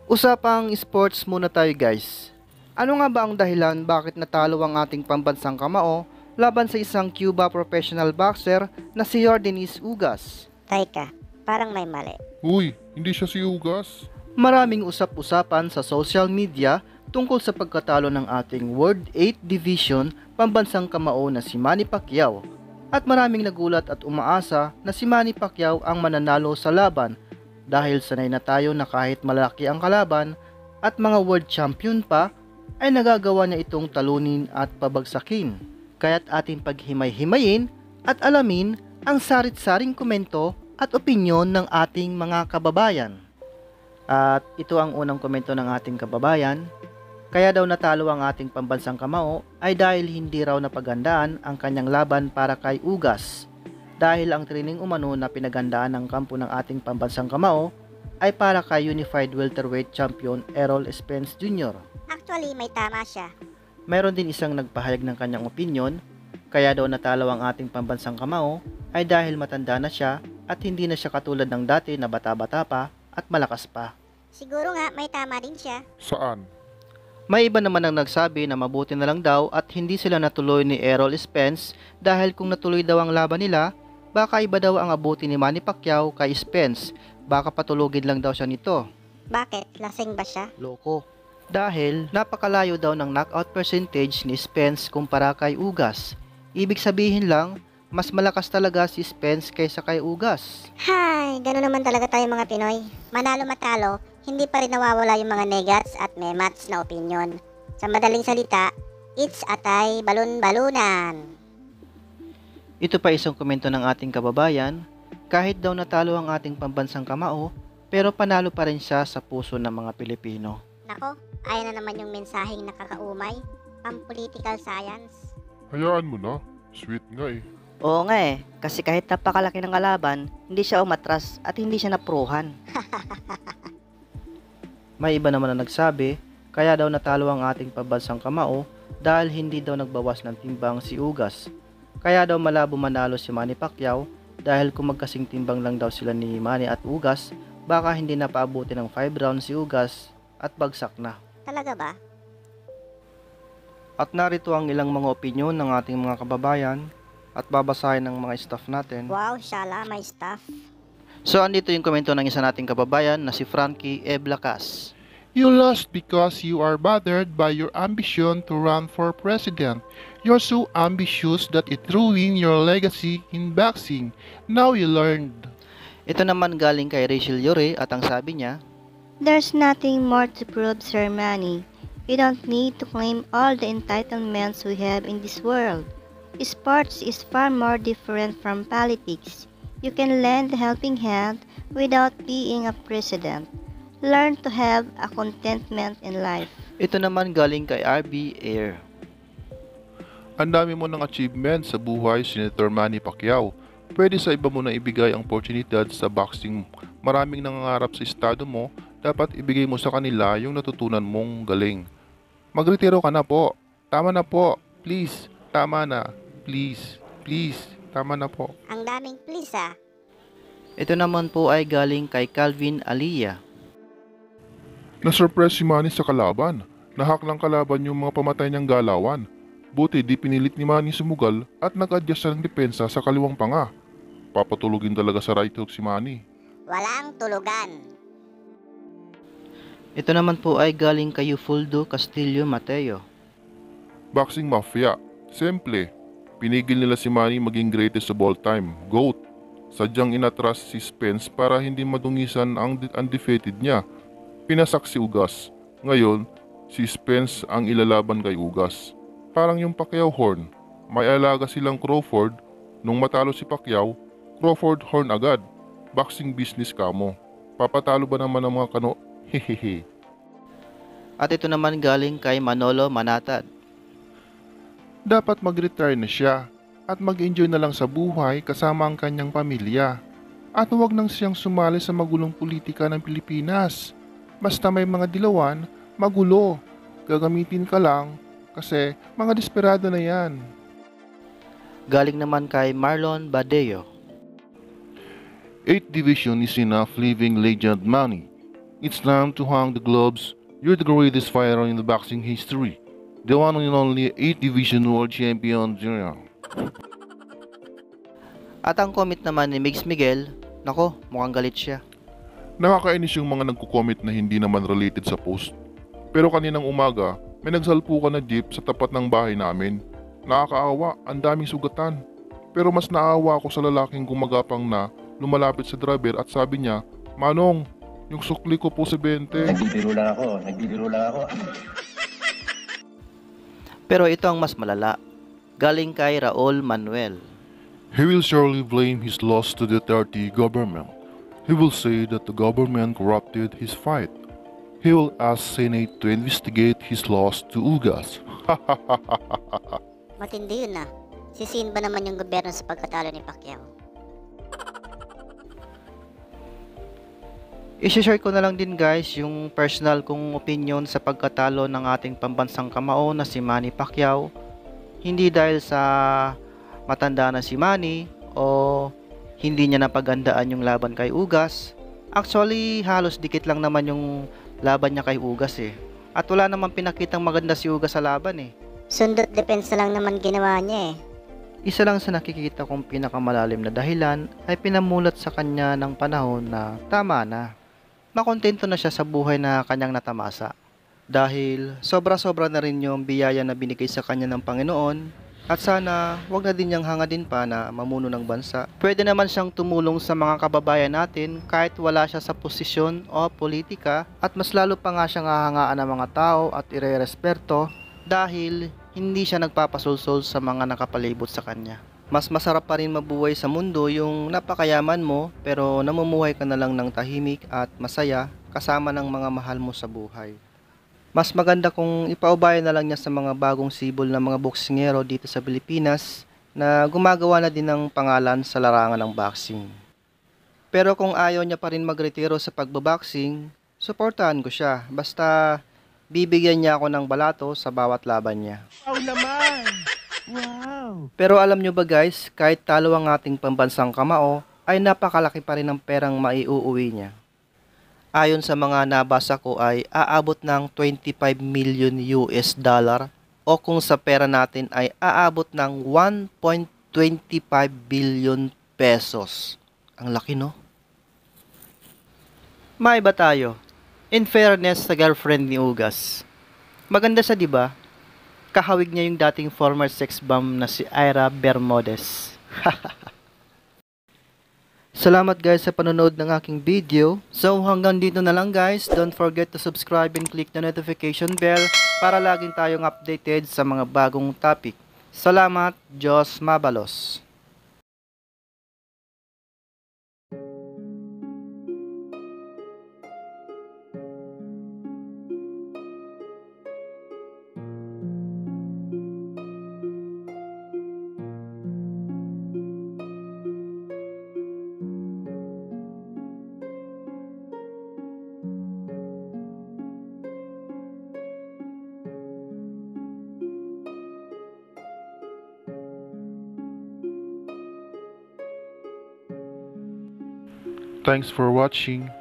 Usapang sports muna tayo guys. Ano nga ba ang dahilan bakit natalo ang ating pambansang kamao laban sa isang Cuba professional boxer na si Yordenis Ugas? Teka, parang may mali. Uy, hindi siya si Ugas. Maraming usap-usapan sa social media tungkol sa pagkatalo ng ating World 8 Division pambansang kamao na si Manny Pacquiao. At maraming nagulat at umaasa na si Manny Pacquiao ang mananalo sa laban dahil sanay na tayo na kahit malaki ang kalaban at mga world champion pa ay nagagawa niya itong talunin at pabagsakin. Kaya't ating paghimay-himayin at alamin ang sarit-saring komento at opinyon ng ating mga kababayan. At ito ang unang komento ng ating kababayan. Kaya daw natalo ang ating pambansang kamao ay dahil hindi raw napagandaan ang kanyang laban para kay Ugas. Dahil ang training umano na pinagandaan ng kampo ng ating pambansang kamao ay para kay Unified Welterweight Champion Errol Spence Jr. Actually, may tama siya. Mayroon din isang nagpahayag ng kanyang opinyon, kaya daw natalo ang ating pambansang kamao ay dahil matanda na siya at hindi na siya katulad ng dati na bata-bata pa at malakas pa. Siguro nga, may tama din siya. Saan? May iba naman ang nagsabi na mabuti na lang daw at hindi sila natuloy ni Errol Spence dahil kung natuloy daw ang laban nila, baka iba daw ang abuti ni Manny Pacquiao kay Spence, baka patulugin lang daw siya nito. Bakit? Lasing ba siya? Loko. Dahil napakalayo daw ng knockout percentage ni Spence kumpara kay Ugas. Ibig sabihin lang, mas malakas talaga si Spence kaysa kay Ugas. Hay, gano'n naman talaga tayo mga Pinoy. Manalo matalo, hindi pa rin nawawala yung mga negats at memats na opinion. Sa madaling salita, it's atay balon-balunan. Ito pa isang komento ng ating kababayan, kahit daw natalo ang ating pambansang kamao, pero panalo pa rin siya sa puso ng mga Pilipino. Nako, ayan na naman yung mensaheng nakakaumay. Pang-political science. Hayaan mo na. Sweet nga eh. Oo nga kasi kahit napakalaki ng kalaban, hindi siya umatras at hindi siya napruhan. May iba naman na nagsabi, kaya daw natalo ang ating pambansang kamao dahil hindi daw nagbawas ng timbang si Ugas. Kaya daw malabo manalo si Manny Pacquiao dahil kung magkasing timbang lang daw sila ni Manny at Ugas, baka hindi na paabuti ng 5 rounds si Ugas at bagsak na. Talaga ba? At narito ang ilang mga opinyon ng ating mga kababayan at babasahin ng mga staff natin. Wow, shala, may stuff. So andito yung komento ng isa nating kababayan na si Frankie Eblacas. You lost because you are bothered by your ambition to run for president. You're so ambitious that it ruined your legacy in boxing. Now you learned. Ito naman galing kay Rachel Yore at ang sabi niya, There's nothing more to prove, Sir Manny. You don't need to claim all the entitlements we have in this world. Sports is far more different from politics. You can lend a helping hand without being a president. Learn to have a contentment in life. ito naman galing kay RB Air. Ang dami mo ng achievement sa buhay, Senator Manny Pacquiao. Pwede sa iba mo na ibigay ang oportunidad sa boxing. Maraming nangangarap sa estado mo, dapat ibigay mo sa kanila yung natutunan mong galing. Magretiro ka na po. Tama na po. Please. Tama na. Please. Please. Tama na po. Ang daming please ah. Ito naman po ay galing kay Calvin Aliyah. Na-surprise si Manny sa kalaban. Nahak lang kalaban yung mga pamatay niyang galawan. Buti di pinilit ni Manny sumugal at nag-adjust siya ng depensa sa kaliwang panga. Papatulugin talaga sa right hook si Manny. Walang tulugan. Ito naman po ay galing kay Fuldo Castillo Mateo. Boxing Mafia. Simple. Pinigil nila si Manny maging greatest of all time. GOAT. Sadyang inatras si Spence para hindi madungisan ang undefeated niya. Pinasak si Ugas. Ngayon, si Spence ang ilalaban kay Ugas. Parang yung Pacquiao horn. May alaga silang Crawford. Nung matalo si Pacquiao, Crawford horn agad. Boxing business kamo. Papatalo ba naman ang mga kano? Hehehe. At ito naman galing kay Manolo Manatad. Dapat mag-retire na siya at mag-enjoy na lang sa buhay kasama ang kanyang pamilya. At huwag nang siyang sumali sa magulong politika ng Pilipinas. Basta may mga dilawan, magulo. Gagamitin ka lang kasi mga desperado na yan. Galing naman kay Marlon Badeo. 8th Division is enough living legend Manny. It's time to hang the gloves. You're the greatest fighter in the boxing history. The one and only 8 Division World Champion Jr. At ang comment naman ni Migs Miguel, nako, mukhang galit siya. Nakakainis yung mga nagko-comment na hindi naman related sa post. Pero kaninang umaga, may nagsalpukan na jeep sa tapat ng bahay namin. Nakakaawa, ang daming sugatan. Pero mas naawa ako sa lalaking gumagapang na lumalapit sa driver at sabi niya, "Manong, yung sukli ko po sa 20. Nagbibiro lang ako. Pero ito ang mas malala. Galing kay Raul Manuel. He will surely blame his loss to the Duterte government. He will say that the government corrupted his fight. He will ask Senate to investigate his loss to Ugas. Matindi yun ah. Sisihin ba naman yung gobyerno sa pagkatalo ni Pacquiao? I-share ko na lang din guys yung personal kong opinion sa pagkatalo ng ating pambansang kamao na si Manny Pacquiao. Hindi dahil sa matanda na si Manny o hindi niya napagandaan yung laban kay Ugas. Actually, halos dikit lang naman yung laban niya kay Ugas eh. At wala namang pinakitang maganda si Ugas sa laban eh. Sundot depensa lang naman ginawa niya eh. Isa lang sa nakikita kong pinakamalalim na dahilan ay pinamulat sa kanya ng panahon na tama na. Makontento na siya sa buhay na kanyang natamasa. Dahil sobra-sobra na rin yung biyaya na binigay sa kanya ng Panginoon. At sana wag na din niyang hangadin pa na mamuno ng bansa. Pwede naman siyang tumulong sa mga kababayan natin kahit wala siya sa posisyon o politika. At mas lalo pa nga siyang hahangaan ng mga tao at ireresperto dahil hindi siya nagpapasulsol sa mga nakapalibot sa kanya. Mas masarap pa rin mabuhay sa mundo yung napakayaman mo pero namumuhay ka na lang ng tahimik at masaya kasama ng mga mahal mo sa buhay. Mas maganda kung ipaubaya na lang niya sa mga bagong sibol na mga boksingero dito sa Pilipinas na gumagawa na din ng pangalan sa larangan ng boxing. Pero kung ayaw niya pa rin magretiro sa pagbaboxing, suportahan ko siya basta bibigyan niya ako ng balato sa bawat laban niya. Wow naman! Wow! Pero alam nyo ba guys, kahit talo ang ating pambansang kamao, ay napakalaki pa rin ang perang maiuuwi niya. Ayon sa mga nabasa ko ay aabot ng 25 million US dollar o kung sa pera natin ay aabot ng 1.25 billion pesos. Ang laki no? May ba tayo? In fairness sa girlfriend ni Ugas. Maganda siya 'di ba? Kahawig niya yung dating former sex bomb na si Ira Bermudez. Salamat guys sa panonood ng aking video. So hanggang dito na lang guys. Don't forget to subscribe and click the notification bell para laging tayong updated sa mga bagong topic. Salamat, Diyos mabalos. Thanks for watching.